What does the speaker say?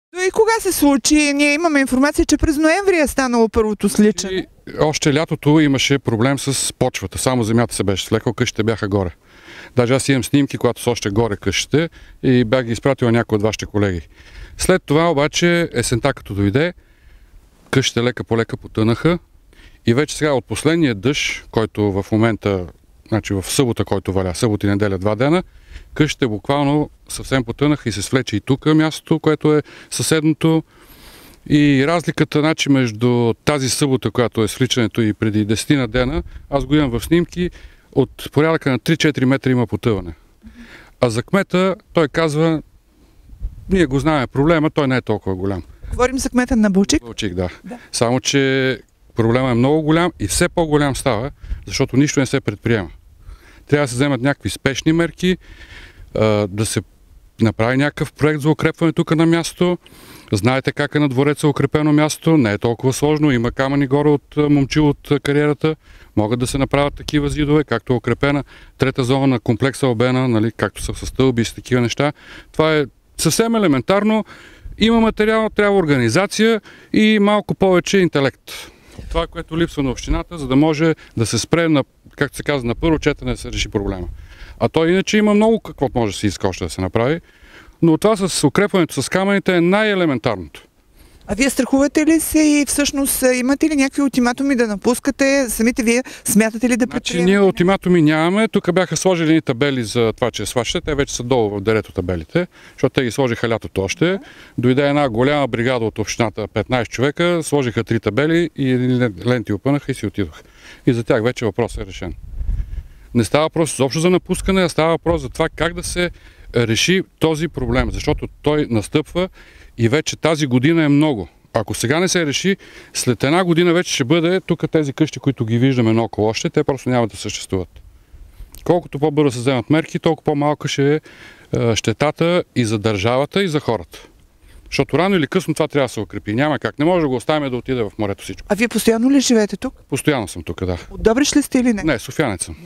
И кога се случи? Ние имаме информация, че през ноември е станало първото сличане. Още лятото имаше проблем с почвата. Само земята се беше слекла, къщите бяха горе. Даже аз имам снимки, когато са още горе къщите и бях ги изпратил някои от вашите колеги. След това обаче есента като дойде, къщите лека по лека потънаха и вече сега от последния дъжд, който в момента, значи в събота, който валя, събота и неделя 2 дена, къщите буквално съвсем потънаха и се свлече и тук мястото, което е съседното. И разликата, значи, между тази събота, която е свличането и преди 10 на дена, аз го имам в снимки, от порядъка на 3-4 метра има потъване. А за кмета той казва, ние го знаем проблема, той не е толкова голям. Говорим за кмета на Балчик? Балчик, да. Само, че проблема е много голям и все по-голям става, защото нищо не се предприема. Трябва да се вземат някакви спешни мерки, да се направи някакъв проект за укрепване тук на място. Знаете как е на двореца укрепено място, не е толкова сложно, има камъни горе от момчил от кариерата, могат да се направят такива зидове, както е укрепена трета зона на комплекса Обена, нали, както са със стълби и с такива неща. Това е съвсем елементарно, има материал, трябва организация и малко повече интелект. Това, което липсва на общината, за да може да се спре на, както се казва, на първо четене да се реши проблема. А то иначе има много какво може да се иска още да се направи, но това с укрепването с камъните е най-елементарното. А вие страхувате ли се и всъщност имате ли някакви ултиматуми да напускате? Самите вие смятате ли да предприемете? Ние ултиматуми нямаме. Тук бяха сложили ни табели за това, че сващате. Те вече са долу в дерето табелите, защото те ги сложиха лятото още. Дойде една голяма бригада от общината, 15 човека, сложиха 3 табели и ленти опънаха и си отидоха. И за тях вече въпросът е решен. Не става въпрос изобщо за напускане, а става въпрос за това как да се реши този проблем, защото той настъпва и вече тази година е много. Ако сега не се реши, след една година вече ще бъде тук тези къщи, които ги виждаме наоколо още, те просто няма да съществуват. Колкото по-бързо се вземат мерки, толкова по-малка ще е щетата и за държавата, и за хората. Защото рано или късно това трябва да се укрепи. Няма как. Не може да го оставим да отиде в морето всичко. А вие постоянно ли живеете тук? Постоянно съм тук, да. От Добрич ли сте или не? Не, софиянец съм.